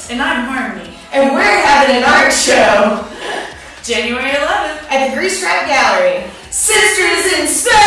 And I'm Harmony. And we're having an art show. January 11th. At the Grease Trap Gallery. Sisters in Space!